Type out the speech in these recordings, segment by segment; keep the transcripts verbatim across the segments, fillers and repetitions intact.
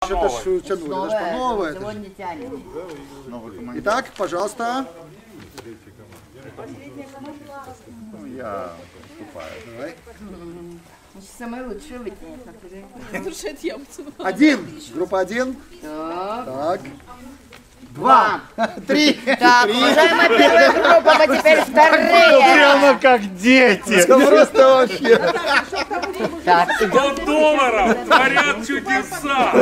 что-то тянули. Это что новое. Итак, пожалуйста. Ну, я выступаю. Давай. Самое лучшее вытянет. Один. Группа один. Так. Так. Два. Три. Так, уважаемая первая группа, мы теперь вторые. Прямо как дети. Это просто вообще. Так. сто долларов творят чудеса.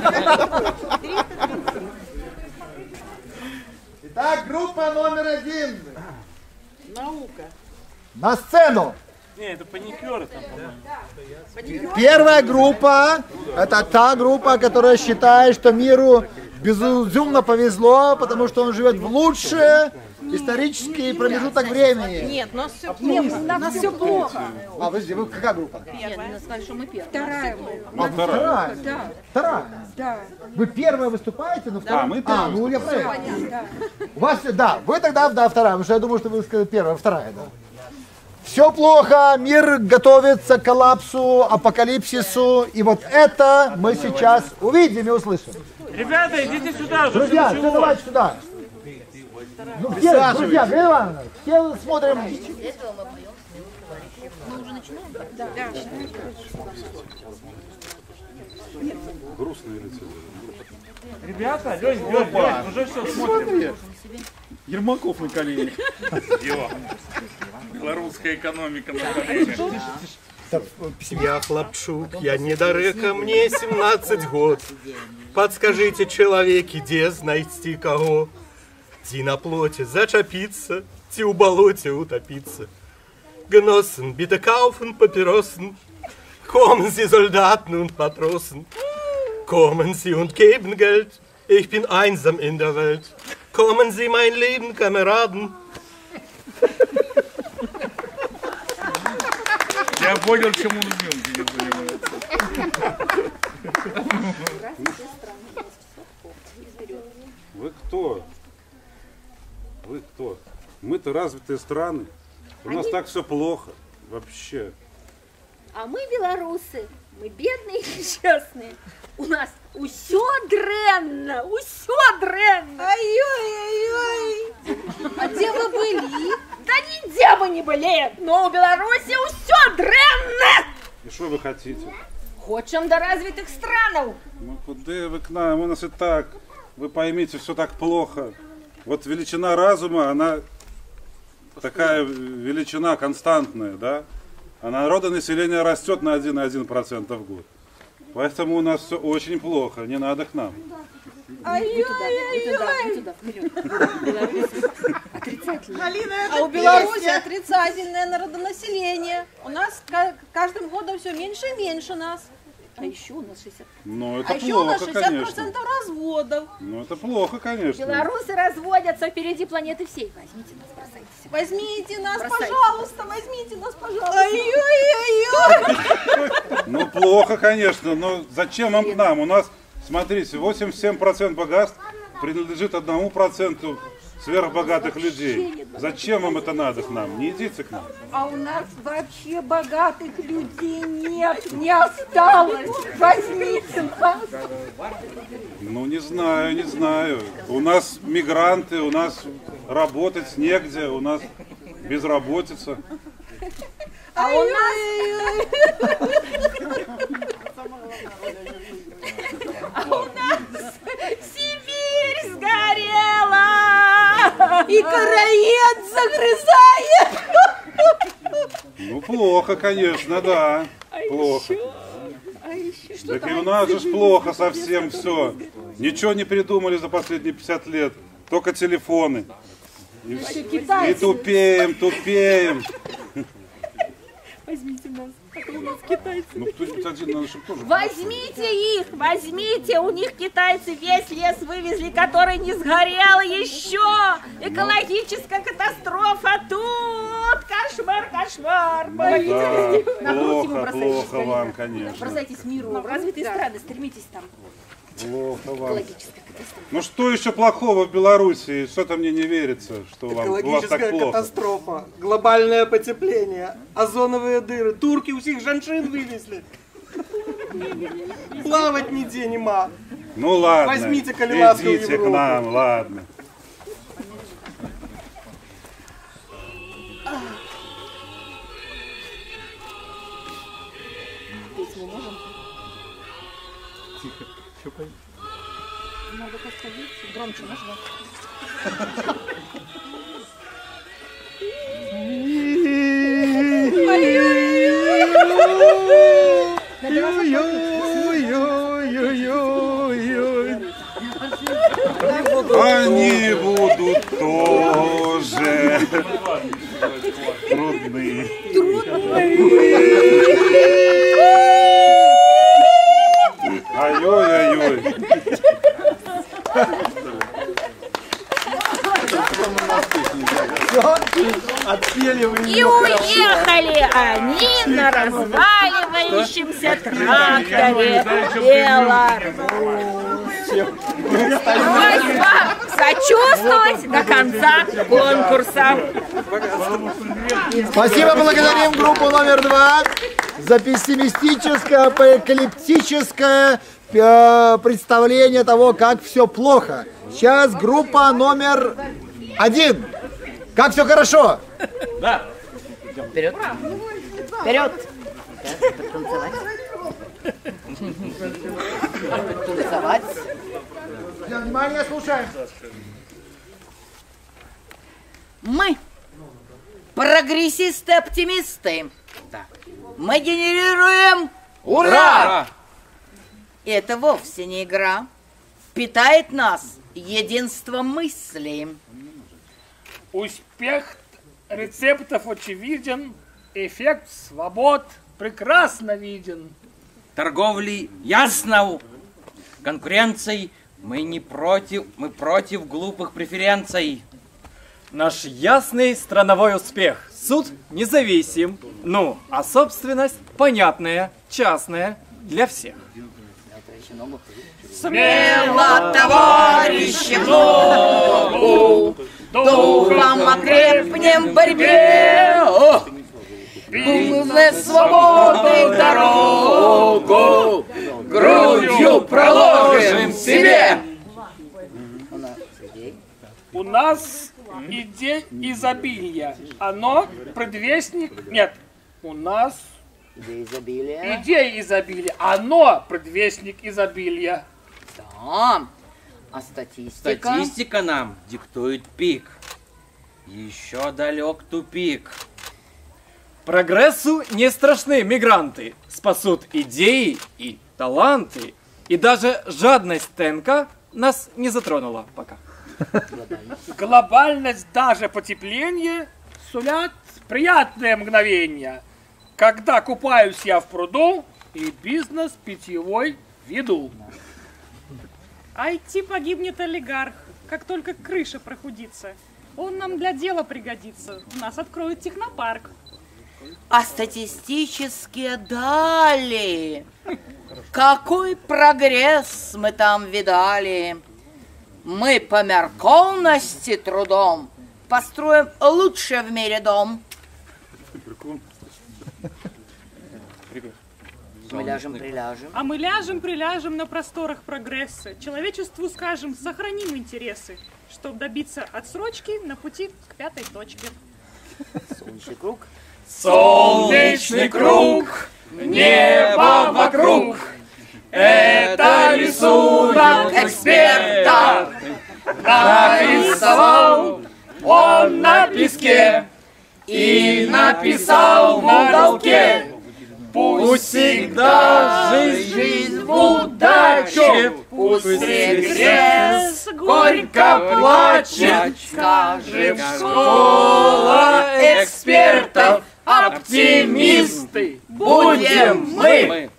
Итак, группа номер один. Наука. На сцену. Не, это паникеры там, по-моему. Первая группа – это та группа, которая считает, что миру безумно повезло, потому что он живет в лучший исторический промежуток времени. Нет, у нас все плохо. У нас все плохо. А, подожди, вы какая группа? Нет, мы сказали, что мы первые. Вторая. А, вторая? Да. Вторая? Да. Вы первая выступаете, но вторая? Да, мы А, первые ну я правильно. Понятно, да. У вас, да, вы тогда, да, вторая, потому что я думаю, что вы сказали первая, вторая, да. Все плохо, мир готовится к коллапсу, апокалипсису, и вот это мы сейчас увидим и услышим. Ребята, идите сюда уже. Друзья, все давайте сюда. Ну, все, друзья, Галина Ивановна, все смотрим. Грустные лица. Ребята, Лень, Лень, Лень, уже все, смотрим. Ермаков на коленях. Йо. Белорусская экономика на коленях. Я Хлопчук, я недалеко, мне семнадцать год. Подскажите, человеки, где знайти кого? Ти на плоте зачапиться, ти у болоте утопиться. Genossen, bitte kaufen Papyrossen. Kommen Sie Soldaten und Matrosen. Kommen Sie und geben Geld. Ich bin einsam in der Welt. Kommen Sie, mein lieben Kameraden. Я понял, чем он съемки не занимается. Вы кто? Вы кто? Мы-то развитые страны. У нас так все плохо. Вообще. А мы белорусы, мы бедные и несчастные. У нас усё дрэнна, усё дрэнна. Ой-ой-ой. А где вы были? Да нигде мы не были, но у Беларуси усё дрэнна. И что вы хотите? Хочем до развитых странов. Ну куда вы к нам? У нас и так. Вы поймите, все так плохо. Вот величина разума, она такая величина константная, да? А народонаселение растет на один целых одна десятая процента в год. Поэтому у нас все очень плохо, не надо к нам. А у Беларуси отрицательное народонаселение. У нас каждым годом все меньше и меньше нас. А еще у нас шестьдесят. Ну это А еще у нас плохо, шестьдесят конечно. процентов разводов. Ну это плохо, конечно. Белорусы разводятся впереди планеты всей. Возьмите нас, бросайтесь. Возьмите нас, Бросайте. пожалуйста, возьмите нас, пожалуйста. Ой-ой-ой. Ну плохо, конечно, но зачем вам к нам? У нас, смотрите, восемьдесят семь процентов богатств принадлежит одному проценту сверхбогатых людей. Зачем вам это надо к нам? Не идите к нам. А у нас вообще богатых людей нет, не осталось. Возьмите нас. Ну не знаю, не знаю. У нас мигранты, у нас работать негде, у нас безработица. А у нас... А у нас Сибирь сгорела! И короед загрызает! Ну плохо, конечно, да. Плохо. Так и у нас же ж плохо совсем все. Ничего не придумали за последние пятьдесят лет. Только телефоны. И, и тупеем, тупеем. Возьмите нас, а то у нас китайцы. Ну кто-нибудь один надо, чтобы тоже... Возьмите их, возьмите, у них китайцы весь лес вывезли, который не сгорел еще. Экологическая катастрофа тут, кошмар, кошмар. Ну, да. Плохо, плохо вам, конечно. Бросайтесь в миру, в развитые страны, стремитесь там. Плохо вам. Ну что еще плохого в Беларуси? Что-то мне не верится, что вам, у вас так Экологическая плохо. катастрофа, глобальное потепление, озоновые дыры, турки усіх женщин вывезли. Плавать нигде нема. Ну ладно, Возьмите Калиновского идите к Европу. нам, ладно. Надо поставить. Громче нужно. Они будут тоже трудные. Ой-ой-ой. Отпели вы И уехали они на разваливающемся тракторе Беларусь. Просьба сочувствовать до конца конкурса. Спасибо, благодарим группу номер два за пессимистическое, апокалиптическое э, представление того, как все плохо. Сейчас группа номер один. Как все хорошо? Вперед. Вперед. Танцевать. Танцевать. Внимание, слушаем. Мы прогрессисты-оптимисты. Мы генерируем ура! И это вовсе не игра. Питает нас единство мысли. Успех рецептов очевиден, эффект свобод прекрасно виден. Торговли ясно, конкуренций мы не против, мы против глупых преференций. Наш ясный страновой успех. Суд независим, ну, а собственность понятная, частная для всех. Смело, товарищи, в ногу, духом окрепнем в борьбе, за свободы дорогу, грудью проложим себе. У нас идея изобилия. Оно предвестник... Нет, у нас Идея изобилия. идея изобилия. Оно предвестник изобилия. Да. А статистика? Статистика нам диктует пик. Еще далек тупик. Прогрессу не страшны мигранты. Спасут идеи и таланты. И даже жадность ТНК нас не затронула пока. Глобальность, даже потепление сулят приятное мгновение, когда купаюсь я в пруду и бизнес питьевой веду. ай ти погибнет олигарх, как только крыша прохудится. Он нам для дела пригодится. У нас откроют технопарк. А статистические дали. Какой прогресс мы там видали. Мы по меркованности трудом построим лучший в мире дом. Мы ляжем, приляжем. А мы ляжем, приляжем на просторах прогресса. Человечеству скажем, сохраним интересы, чтобы добиться отсрочки на пути к пятой точке. Солнечный круг. Солнечный круг, небо вокруг. Это рисунок эксперта. Нарисовал он на песке и написал в уголке: пусть всегда жизнь в удаче, пусть регресс горько плачет, скажем, школа экспертов, оптимисты будем мы.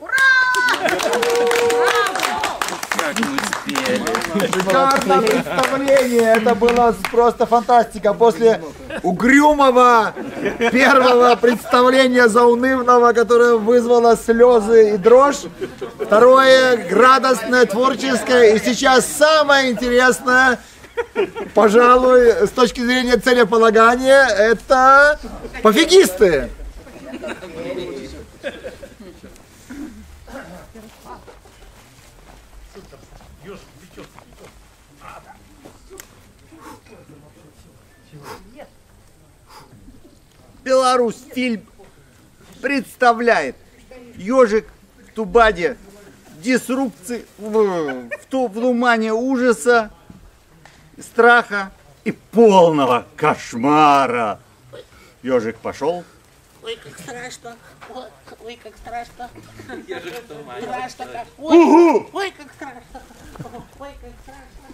Как мы спели. Шикарное представление. Это было просто фантастика. После угрюмого первого представления заунывного, которое вызвало слезы и дрожь. Второе радостное, творческое. И сейчас самое интересное, пожалуй, с точки зрения целеполагания, это пофигисты. Беларусь фильм представляет. Ежик в Тубаде, дисрупции в, в, ту, в тумане ужаса, страха и полного кошмара. Ежик пошел. Ой, как страшно. Ой, ой как страшно. Ежик в тумане. Страшно как. Ой, Угу! ой, как страшно. Ой, как страшно.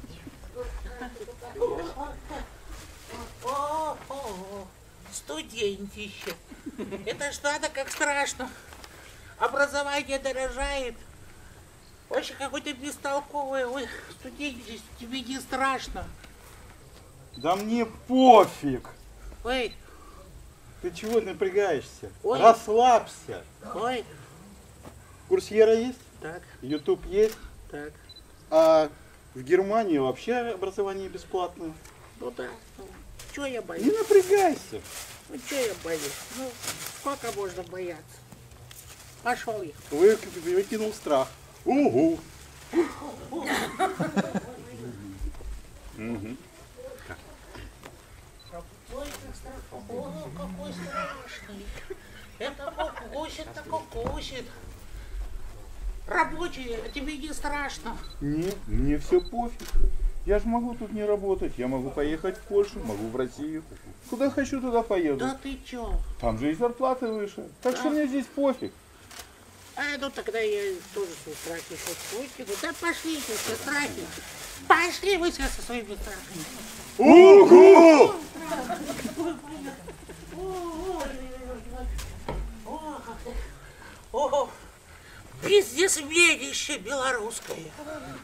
О, о, о, студентище. Это ж надо как страшно. Образование дорожает. Вообще какой-то бестолковый. Ой, студентище, тебе не страшно. Да мне пофиг. Ой. Ты чего напрягаешься? Ой. Расслабься. Ой. Курсьера есть? Так. Ютуб есть? Так. А в Германии вообще образование бесплатное. Ну да. Ну, чего я боюсь? Не напрягайся. Ну чего я боюсь? Ну, сколько можно бояться? Пошел я. Вы, выкинул страх. Угу. Угу. Ой, как страшно. О, какой страшный. Это укусит, так укусит. Рабочий, а тебе не страшно? Не, мне все пофиг. Я же могу тут не работать. Я могу поехать в Польшу, могу в Россию. Куда хочу, туда поеду. Да ты чё? Там же и зарплаты выше. Так Да. что мне здесь пофиг. А, ну тогда я тоже свои страхи сейчас выкину. Да пошли вы все страхи. Пошли вы все со своими страхами. Угу! О, бизнесменище белорусское.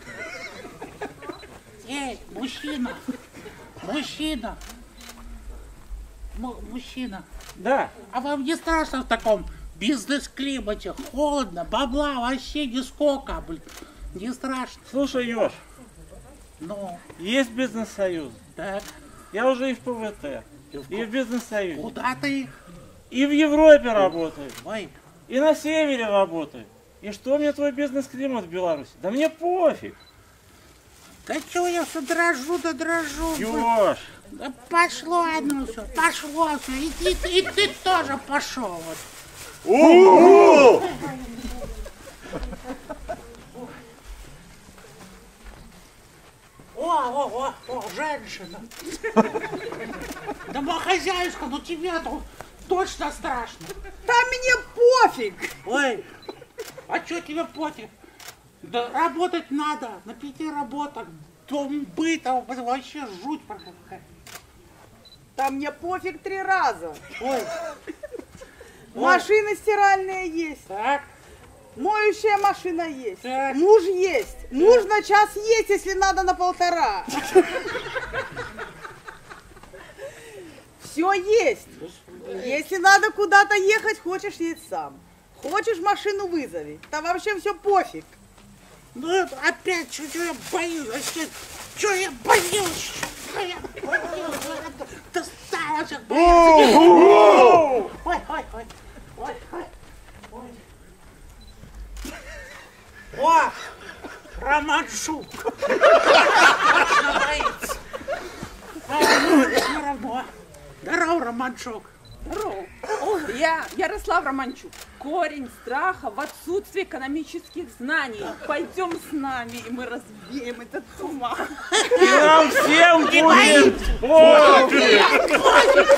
Эй, мужчина, мужчина, М- мужчина. Да. А вам не страшно в таком бизнес-климате? Холодно, бабла вообще нисколько, блин. Не страшно. Слушай, Ёж, Ну, есть бизнес-союз. так. Я уже и в ПВТ, и в бизнес-союзе. Куда ты? И в Европе работаю, Ой, и на севере работаю. И что мне твой бизнес-климат в Беларуси? Да мне пофиг. да чего я все дрожу, да дрожу. блин. Ёж, Да пошло одно все, пошло все. И, и, и ты тоже пошел. Вот. Угу! О, о, о, о, женщина. Домохозяйка, ну тебе-то точно страшно. Да мне пофиг. Ой, а что тебе пофиг? Да работать надо, на пяти работах, дом быта, вообще жуть какая. Да мне пофиг три раза. Ой. Машины стиральные есть. Так. Моющая машина есть. Так. Муж есть. Муж на час есть, если надо на полтора. Все есть. Если надо куда-то ехать, хочешь едь сам. Хочешь машину вызови. Там вообще все пофиг. Ну это опять, что я боюсь, вообще, что я боюсь, что я боюсь, достала сейчас боюсь. Ой, ой, ой, ой, ой, ой. О, Роман Шук. Точно боится. Все равно. Здорово, Роман Шук. Здорово. О, я Ярослав Романчук. Корень страха в отсутствии экономических знаний. Пойдем с нами, и мы развеем этот туман. и нам всем Не будет боитесь. пофиг.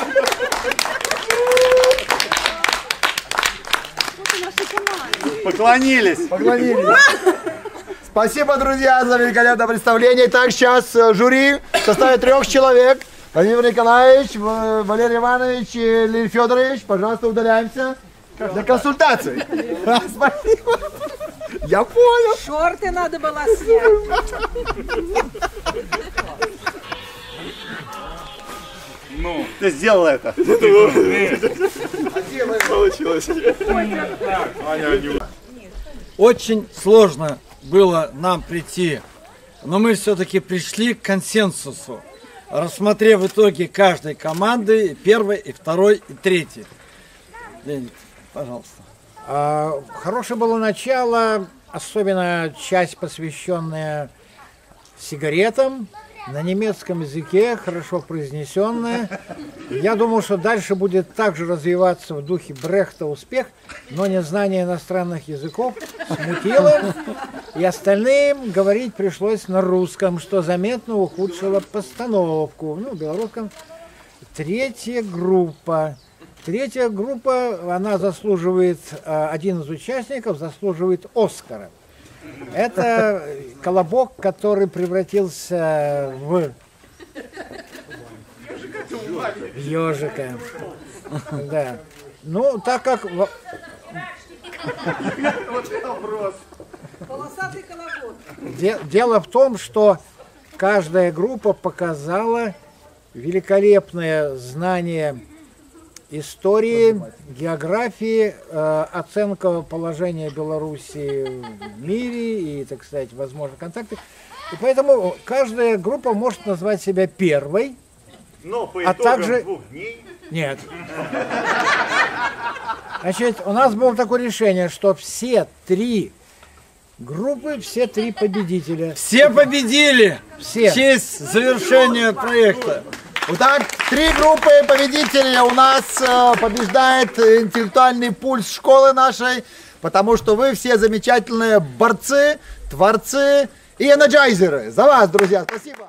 Вот и наша команда. Поклонились. Поклонились. Спасибо, друзья, за великолепное представление. Итак, сейчас э, жюри в составе трех человек. Владимир Николаевич, В- Валерий Иванович и Лиль Федорович, пожалуйста, удаляемся для консультаций. Спасибо. Я понял. Шорты надо было снять. Ну, Ты сделал это. получилось. Очень сложно было нам прийти, но мы все-таки пришли к консенсусу, рассмотрев в итоге каждой команды, первой, и второй, и третьей. Леонид, пожалуйста. А, Хорошее было начало, особенно часть, посвященная сигаретам на немецком языке, хорошо произнесенное. Я думал, что дальше будет также развиваться в духе Брехта успех, но незнание иностранных языков смутило, и остальным говорить пришлось на русском, что заметно ухудшило постановку. Ну, в белорусском. Третья группа. Третья группа, она заслуживает, один из участников заслуживает Оскара. Это колобок, который превратился в ежика. Да. Ну, так как... Полосатый колобок. Дело в том, что каждая группа показала великолепное знание истории, географии, э, оценка положения Беларуси в мире и, так сказать, возможно, контакты. И поэтому каждая группа может назвать себя первой. Но по а итогам также... двух дней... Нет. Значит, у нас было такое решение, что все три группы, все три победителя. Все победили! Все. В честь завершения проекта. Итак, три группы победителей у нас э, побеждает интеллектуальный пульс школы нашей, потому что вы все замечательные борцы, творцы и энерджайзеры. За вас, друзья, спасибо.